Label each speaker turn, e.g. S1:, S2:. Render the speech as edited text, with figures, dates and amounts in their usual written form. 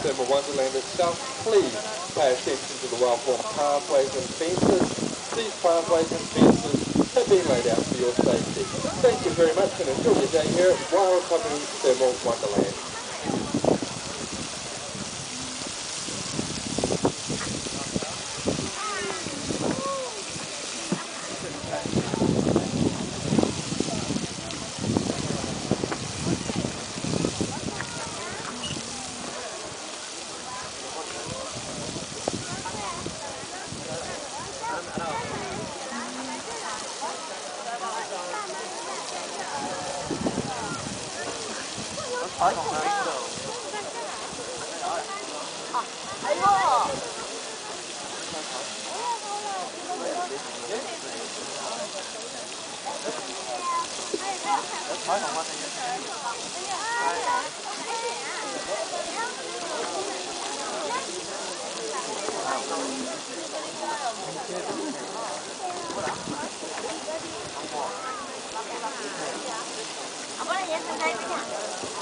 S1: Summer Wonderland itself, please pay attention to the well-formed pathways and fences. These pathways and fences have been laid out for your safety. Thank you very much and enjoy your day here at Wairakapu Thermal Wonderland.
S2: 我帮你延伸开一下。